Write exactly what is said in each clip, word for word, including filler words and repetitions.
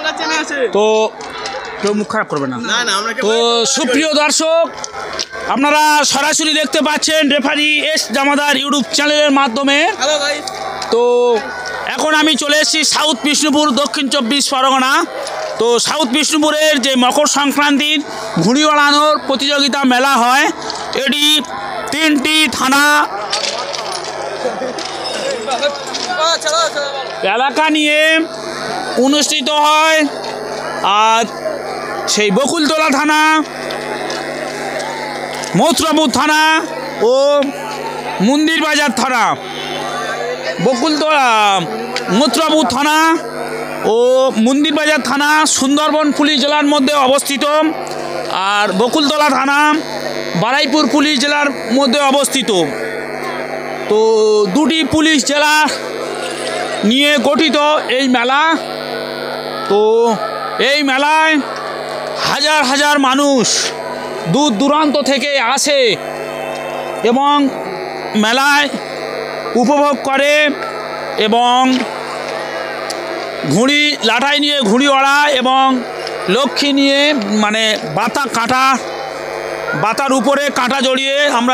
তো কেউ মুখ খারাপ করবে না। তো সুপ্রিয় দর্শক, আপনারা সরাসরি দেখতে পাচ্ছেন রেফারি এস জামাদার ইউটিউব চ্যানেলের মাধ্যমে। তো এখন আমি চলে এসেছি সাউথ বিষ্ণুপুর, দক্ষিণ চব্বিশ পরগনা। তো সাউথ বিষ্ণুপুরের যে মকর সংক্রান্তির ঘুড়ি ওড়ানোর প্রতিযোগিতা মেলা হয়, এটি তিনটি থানা এলাকা নিয়ে অনুষ্ঠিত হয়। আর সেই বকুলতলা থানা, মথুরাপুর থানা ও মন্দিরবাজার থানা, বকুলতলা মথুরাপুর থানা ও মন্দিরবাজার থানা সুন্দরবন পুলিশ জেলার মধ্যে অবস্থিত। আর বকুলতলা থানা বারুইপুর পুলিশ জেলার মধ্যে অবস্থিত। তো দুটি পুলিশ জেলা নিয়ে গঠিত এই মেলা। তো এই মেলায় হাজার হাজার মানুষ দূর দূরান্ত থেকে আসে এবং মেলায় উপভোগ করে এবং ঘুড়ি লাটাই নিয়ে ঘুড়ি ওড়ায় এবং লক্ষ্মী নিয়ে মানে বাতা কাঁটা, বাতার উপরে কাঁটা জড়িয়ে, আমরা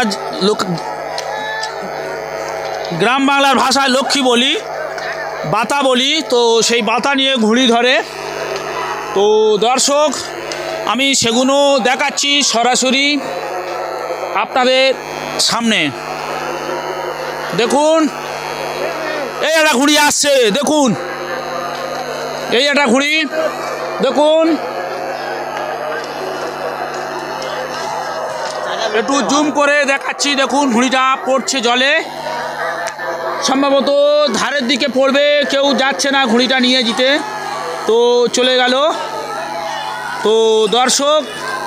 গ্রাম বাংলার ভাষায় লক্ষ্মী বলি, বাতা বলি। তো সেই বাতা নিয়ে ঘুড়ি ধরে। তো দর্শক, আমি সেগুলো দেখাচ্ছি সরাসরি আপনাদের সামনে। দেখুন, এই একটা ঘুড়ি আসছে, দেখুন এই একটা ঘুড়ি, দেখুন একটু জুম করে দেখাচ্ছি। দেখুন ঘুড়িটা পড়ছে জলে, সম্ভবত ধারের দিকে পড়বে, কেউ যাচ্ছে না ঘুড়িটা নিয়ে যেতে, তো চলে গেল। তো দর্শক,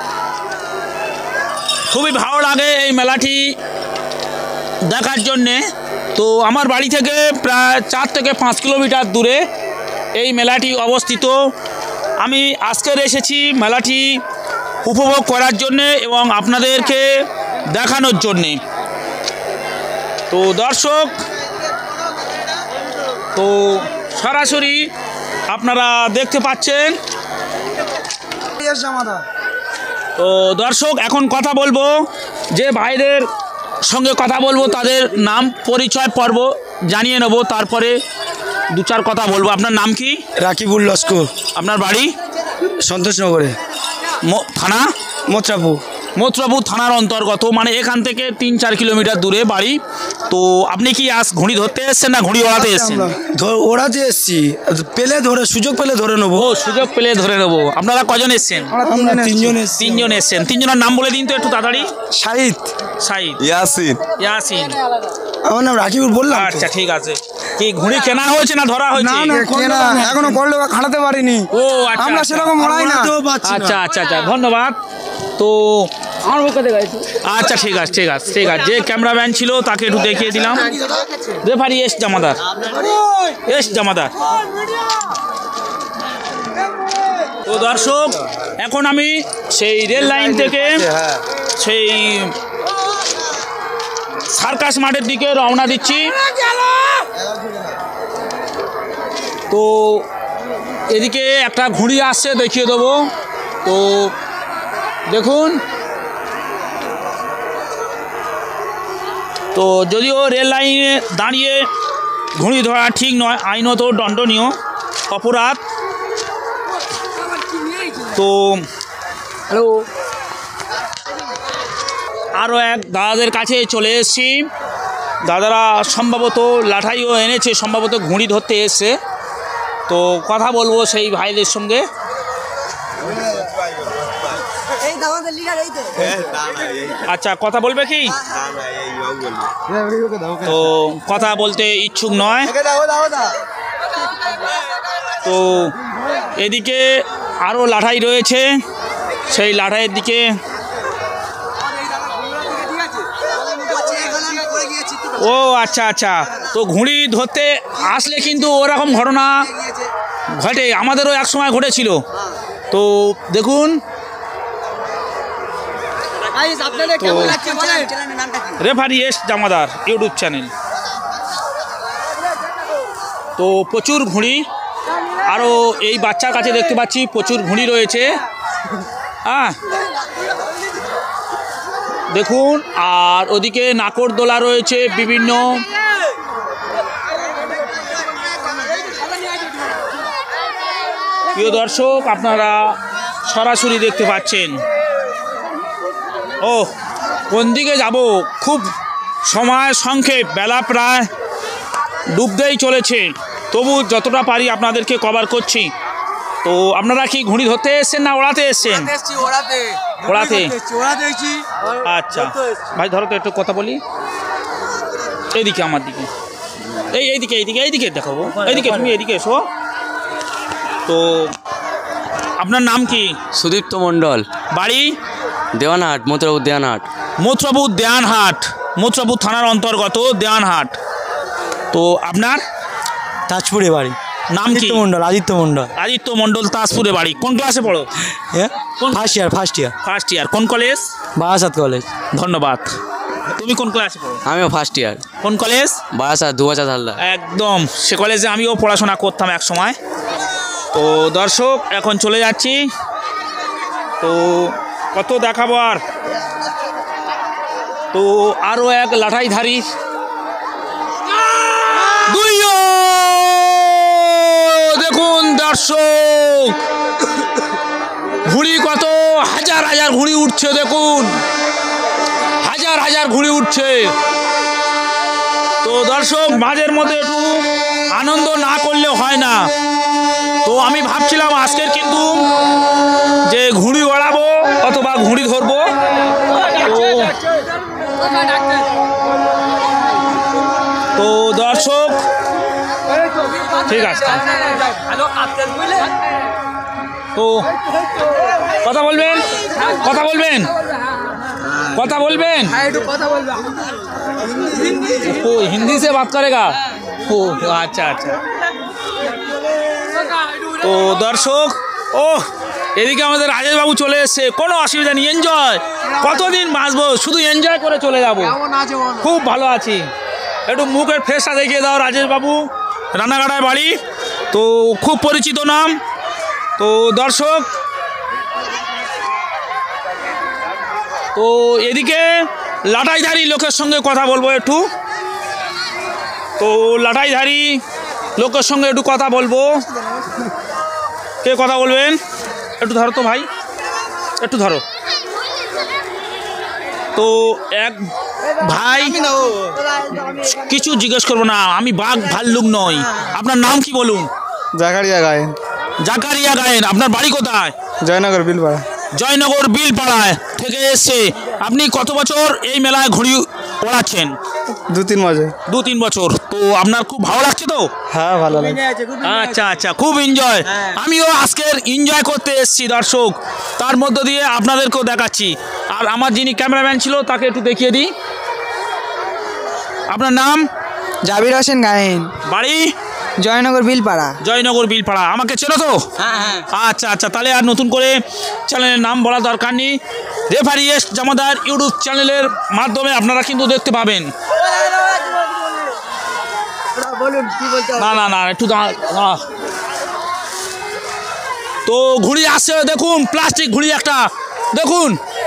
খুবই ভালো লাগে এই মেলাটি দেখার জন্যে। তো আমার বাড়ি থেকে প্রায় চার থেকে পাঁচ কিলোমিটার দূরে এই মেলাটি অবস্থিত। আমি আজকের এসেছি মেলাটি উপভোগ করার জন্যে এবং আপনাদেরকে দেখানোর জন্যে। তো দর্শক, তো সরাসরি আপনারা দেখতে পাচ্ছেন। তো দর্শক, এখন কথা বলবো, যে ভাইদের সঙ্গে কথা বলবো, তাদের নাম পরিচয় পর্ব জানিয়ে নেব, তারপরে দু চার কথা বলবো। আপনার নাম কি? রাকিবুল লস্কর। আপনার বাড়ি? সন্তোষনগরে। থানা? মথুরাপুর। মথুরাপুর থানার অন্তর্গত, মানে এখান থেকে তিন চার কিলোমিটার দূরে বাড়ি। তো আপনি কি আজ ঘুড়ি ধরতে এসছেন না ঘুড়ি ওড়াতে এসছেন? ওড়াতে এসছি, পেলে ধরে, সুযোগ পেলে ধরে নেবো। ও, সুযোগ পেলে ধরে নেবো। আপনারা কজন এসছেন? আমরা তিনজন। তিনজন এসছেন। তিনজনের নাম বলে দিন তো একটু তাড়াতাড়ি। শাহিদ, শাহিদ, ইয়াসিন। ইয়াসিন। আমার নাম রাকিবুল বললাম। আচ্ছা, ঠিক আছে। কি ঘুড়ি কেনা হয়েছে না ধরা হয়েছে? এখনো করলে খাটাতে পারিনি। ও আচ্ছা, আমরা সেরকম ওড়াই না। আচ্ছা আচ্ছা আচ্ছা, ধন্যবাদ। তো আমার মুখে দেখাইছি। আচ্ছা, ঠিক আছে ঠিক আছে ঠিক আছে। যে ক্যামেরাম্যান ছিল তাকে একটু দেখিয়ে দিলাম। Referee S Jamadar, S Jamadar. তো দর্শক, এখন আমি সেই রেল লাইন থেকে সেই সার্কাস মাঠের দিকে রওনা দিচ্ছি। তো এদিকে একটা ঘুড়ি আসছে, দেখিয়ে দেবো। তো দেখুন, তো যদিও রেল লাইনে দাঁড়িয়ে ঘুড়ি ধরা ঠিক নয়, আইনত দণ্ডনীয় অপরাধ। তো হ্যালো, আরও এক দাদাদের কাছে চলে এসেছি। দাদারা সম্ভবত লাঠাইও এনেছে, সম্ভবত ঘুড়ি ধরতে এসছে। তো কথা বলবো সেই ভাইদের সঙ্গে। আচ্ছা, কথা বলবে কি? তো কথা বলতে ইচ্ছুক নয়। তো এদিকে আরও লাঠাই রয়েছে, সেই লাঠাইয়ের দিকে। ও আচ্ছা আচ্ছা। তো ঘুড়ি ধরতে আসলে কিন্তু ওরকম ঘটনা ঘটে, আমাদেরও এক সময় ঘটেছিল। তো দেখুন, referee S Jamadar YouTube channel. তো প্রচুর ঘুড়ি আরও এই বাচ্চার কাছে দেখতে পাচ্ছি প্রচুর ঘুড়ি রয়েছে। হ্যাঁ দেখুন, আর ওদিকে নাকরদোলা রয়েছে বিভিন্ন। প্রিয় দর্শক, আপনারা সরাসরি দেখতে পাচ্ছেন। ও কোন দিকে যাব, খুব সময় সংক্ষেপ, বেলা প্রায় ডুবতেই চলেছে, তবু যতটা পারি আপনাদেরকে কভার করছি। তো আপনারা কি ঘুড়ি ধরতে এসছেন না ওড়াতে এসছেন? ওড়াতে। আচ্ছা ভাই ধরো তো, একটু কথা বলি। এইদিকে আমার দিকে, এই এইদিকে এইদিকে এইদিকে দেখাবো, এইদিকে তুমি এইদিকে এসো। তো আপনার নাম কি? সুদীপ্ত মণ্ডল, বাড়ি? দেওয়ানহাট, মথুরাপুর দেওয়ানহাট। মথুরাপুর দেওয়ানহাট, মথুরাপুর থানার অন্তর্গত দেওয়ানহাট। তো আপনার? তাজপুরে বাড়ি। নাম কি? মণ্ডল, আদিত্য মণ্ডল। আদিত্য মণ্ডল, তাজপুরে বাড়ি। কোন ক্লাসে পড়ো? হ্যাঁ first year first year first year. কোন কলেজ? বারাসাত কলেজ। ধন্যবাদ। তুমি কোন ক্লাসে পড়ো? আমিও ফার্স্ট ইয়ার। কোন কলেজ? বারাসাত, দু হাজার হালদা। একদম, সে কলেজে আমিও পড়াশোনা করতাম এক সময়। তো দর্শক, এখন চলে যাচ্ছি। তো কত দেখাবো আর। তো আরও এক লাঠাইধারী দুইও দেখুন দর্শক, ঘুড়ি কত হাজার হাজার ঘুড়ি উঠছে, দেখুন হাজার হাজার ঘুড়ি উঠছে। তো দর্শক, মাঝের মধ্যে একটু আনন্দ না করলে হয় না। তো আমি ভাবছিলাম আজকের কিন্তু যে ঘুড়ি ওড়াবো অথবা ঘুড়ি ধরবো। তো দর্শক ঠিক আছে, তো কথা বলবেন কথা বলবেন কথা বলবেন ও হিন্দি সে বাত করেগা। ও আচ্ছা আচ্ছা। তো দর্শক, ও এদিকে আমাদের রাজেশবাবু চলে এসছে, কোনো অসুবিধা নেই, এনজয়। কতদিন বাঁচবো, শুধু এনজয় করে চলে যাব। খুব ভালো আছি। একটু মুখের ফেসটা দেখিয়ে দাও। রাজেশবাবু, রানাঘাটায় বাড়ি, তো খুব পরিচিত নাম। তো দর্শক, তো এদিকে লাটাইধারী লোকের সঙ্গে কথা বলবো একটু। তো লাটাইধারী লোকের সঙ্গে একটু কথা বলবো। কে কথা বলবেন? একটু ধরো তো ভাই, একটু ধরো। তো এক ভাই, কিছু জিজ্ঞেস করবো না, আমি বাঘ ভাল্লুক নই। আপনার নাম কি বলুন? জাকারিয়া গায়েন। জাকারিয়া গায়েন। আপনার বাড়ি কোথায়? জয়নগর বিলপাড়া। জয়নগর বিলপাড়ায় থেকে এসছে। আপনি কত বছর এই মেলায় ঘুড়ি ওড়াচ্ছেন? দু তিন মাসে। দু তিন বছর। তো আপনার খুব ভালো লাগছে তো? হ্যাঁ ভালো লাগে। আচ্ছা আচ্ছা, খুব এনজয়। আমিও আজকের এনজয় করতে এসেছি দর্শক, তার মধ্য দিয়ে আপনাদেরকেও দেখাচ্ছি। আর আমার যিনি ক্যামেরাম্যান ছিল তাকে একটু দেখিয়ে দিই। আপনার নাম? জাবির হোসেন গায়েন। বাড়ি? জয়নগর বিলপাড়া। জয়নগর বিলপাড়া। আমাকে চেনো তো? আচ্ছা আচ্ছা, তাহলে আর নতুন করে চ্যানেলের নাম বলা দরকার নেই। রেফারি এস জামাদার ইউটিউব চ্যানেলের মাধ্যমে আপনারা কিন্তু দেখতে পাবেন। না না না, একটু দাঁড়া। তো ঘুড়ি আসছে, দেখুন প্লাস্টিক ঘুড়ি একটা, দেখুন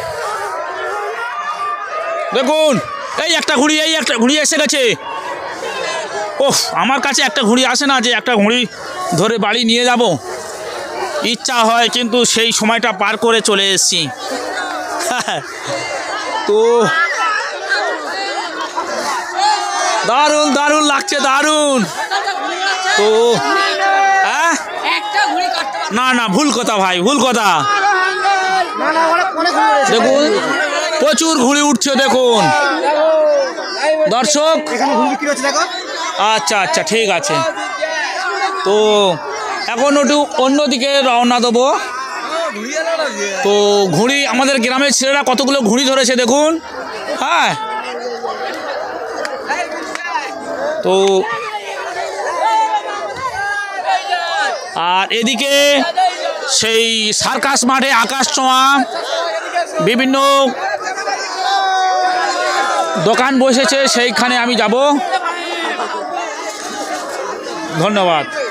দেখুন এই একটা ঘুড়ি, এই একটা ঘুড়ি এসে গেছে। ওহ, আমার কাছে একটা ঘুড়ি আসে না যে একটা ঘুড়ি ধরে বাড়ি নিয়ে যাব। ইচ্ছা হয়, কিন্তু সেই সময়টা পার করে চলে এসেছি। তো দারুণ দারুণ লাগছে, দারুণ। তো হ্যাঁ, না না, ভুল কথা ভাই, ভুল কথা। দেখুন প্রচুর ঘুড়ি উঠছে, দেখুন দর্শক। আচ্ছা আচ্ছা, ঠিক আছে। তো এখন একটু অন্যদিকে রওনা দেবো। তো ঘুড়ি, আমাদের গ্রামের ছেলেরা কতগুলো ঘুড়ি ধরেছে দেখুন। হ্যাঁ, তো আর এদিকে সেই সার্কাস মাঠে আকাশ ছোঁয়া বিভিন্ন দোকান বসেছে, সেইখানে আমি যাব। ধন্যবাদ।